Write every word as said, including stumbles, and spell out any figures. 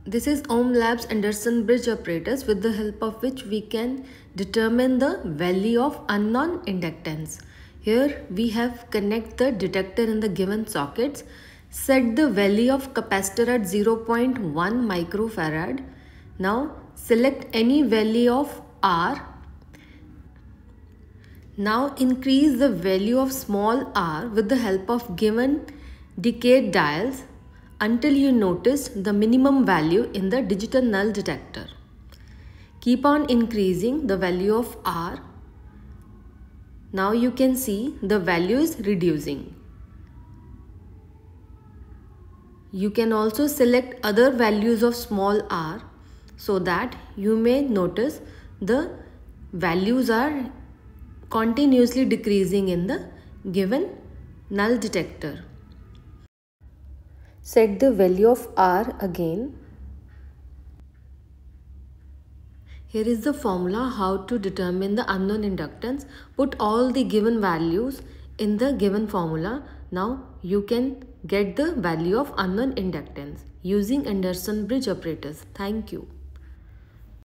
This is Ohm Labs Anderson bridge operators, with the help of which we can determine the value of unknown inductance. Here we have connect the detector in the given sockets, set the value of capacitor at zero point one microfarad. Now select any value of R. Now increase the value of small r with the help of given decade dials until you notice the minimum value in the digital null detector. Keep on increasing the value of r. Now you can see the value is reducing. You can also select other values of small r so that you may notice the values are continuously decreasing in the given null detector. Set the value of R again. Here is the formula how to determine the unknown inductance. Put all the given values in the given formula. Now you can get the value of unknown inductance using Anderson bridge operators. Thank you.